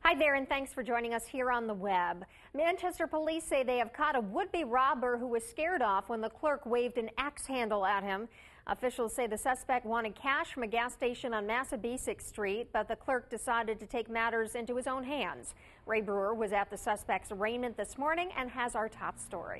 Hi there, and thanks for joining us here on the web. Manchester police say they have caught a would-be robber who was scared off when the clerk waved an axe handle at him. Officials say the suspect wanted cash from a gas station on Massabesic Street, but the clerk decided to take matters into his own hands. Ray Brewer was at the suspect's arraignment this morning and has our top story.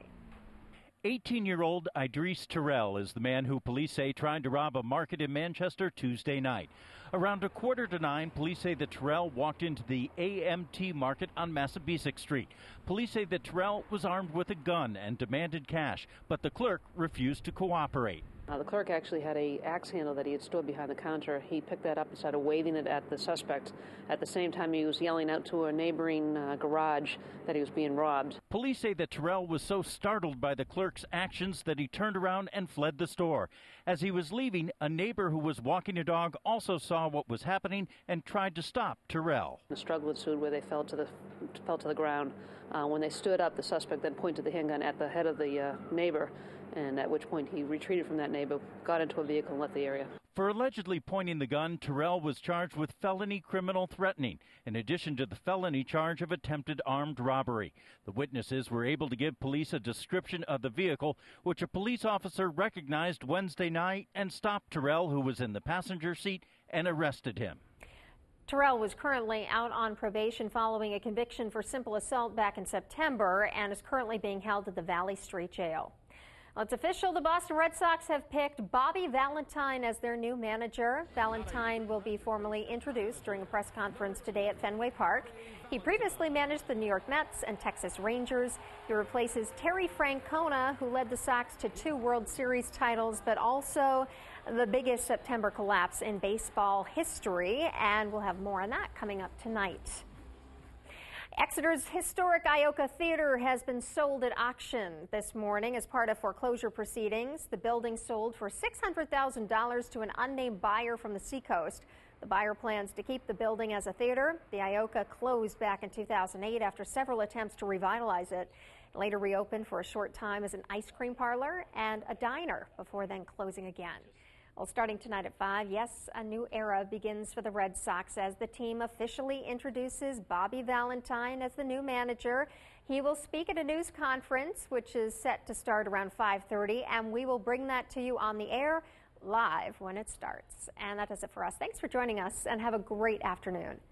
18-year-old Idris Terrell is the man who police say tried to rob a market in Manchester Tuesday night. Around 8:45, police say that Terrell walked into the AMT market on Massabesic Street. Police say that Terrell was armed with a gun and demanded cash, but the clerk refused to cooperate. The clerk actually had an axe handle that he had stored behind the counter. He picked that up and started waving it at the suspect. At the same time, he was yelling out to a neighboring garage that he was being robbed. Police say that Terrell was so startled by the clerk's actions that he turned around and fled the store. As he was leaving, a neighbor who was walking a dog also saw what was happening and tried to stop Terrell. A struggle ensued where they fell to the ground. When they stood up, the suspect then pointed the handgun at the head of the neighbor, and at which point he retreated from that neighbor, got into a vehicle and left the area. For allegedly pointing the gun, Terrell was charged with felony criminal threatening, in addition to the felony charge of attempted armed robbery. The witnesses were able to give police a description of the vehicle, which a police officer recognized Wednesday night and stopped Terrell, who was in the passenger seat, and arrested him. Terrell was currently out on probation following a conviction for simple assault back in September and is currently being held at the Valley Street Jail. Well, it's official. The Boston Red Sox have picked Bobby Valentine as their new manager. Valentine will be formally introduced during a press conference today at Fenway Park. He previously managed the New York Mets and Texas Rangers. He replaces Terry Francona, who led the Sox to 2 World Series titles, but also the biggest September collapse in baseball history. And we'll have more on that coming up tonight. Exeter's historic Ioka Theater has been sold at auction this morning as part of foreclosure proceedings. The building sold for $600,000 to an unnamed buyer from the seacoast. The buyer plans to keep the building as a theater. The Ioka closed back in 2008 after several attempts to revitalize it. It later reopened for a short time as an ice cream parlor and a diner before then closing again. Well, starting tonight at 5, yes, a new era begins for the Red Sox as the team officially introduces Bobby Valentine as the new manager. He will speak at a news conference, which is set to start around 5:30, and we will bring that to you on the air live when it starts. And that does it for us. Thanks for joining us, and have a great afternoon.